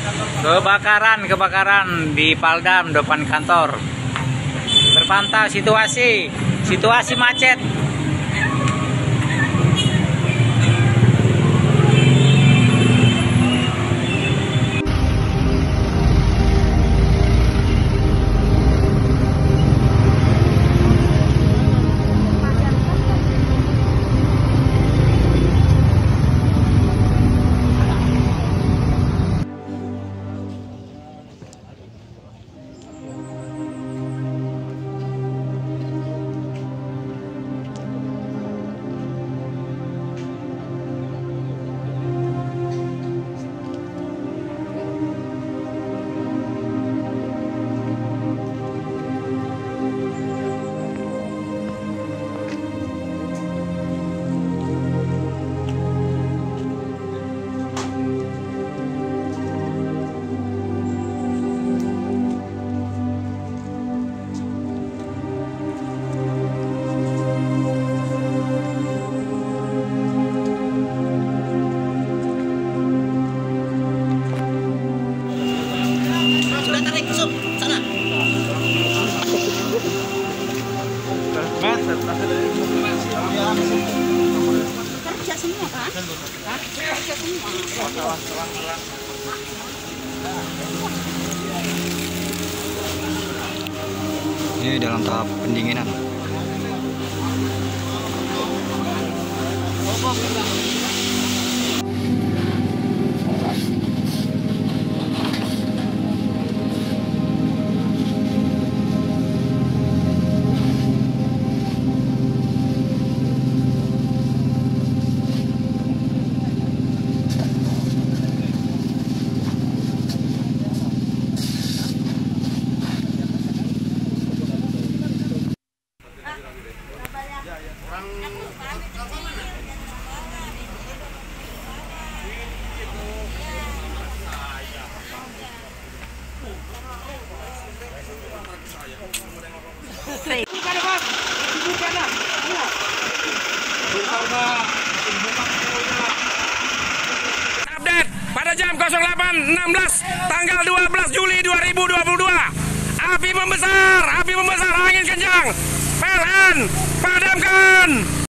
Kebakaran di Paldam depan kantor. Berpantau situasi macet. Kerja semua kan? Kerja semua. Ini dalam tahap pendinginan. Update pada jam 08.16 tanggal 12 Juli 2022. Api membesar, angin kencang. PLN padamkan.